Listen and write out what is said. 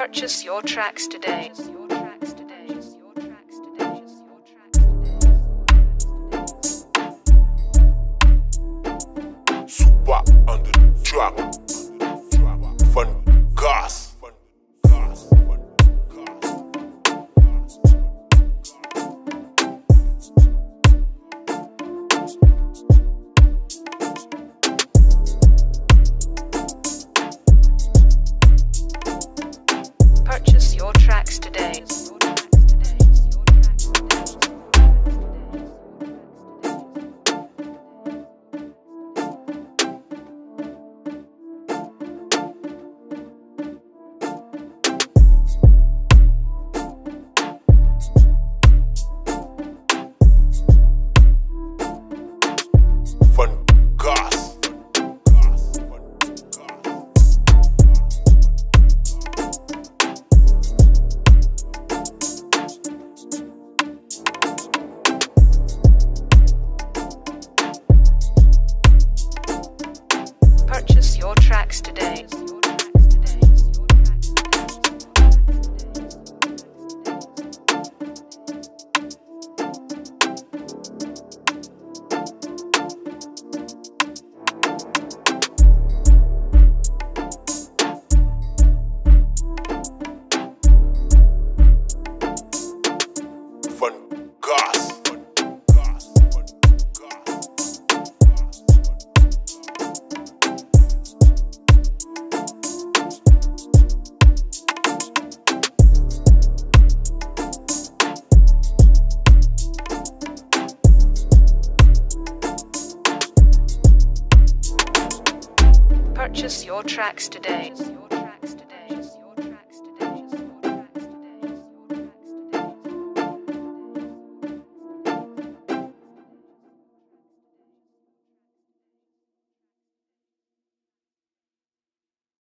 Purchase your tracks today. Super on the track. Fun gas. Purchase your tracks today. Fun gas. Purchase your tracks today. Fun gas. Purchase your tracks today.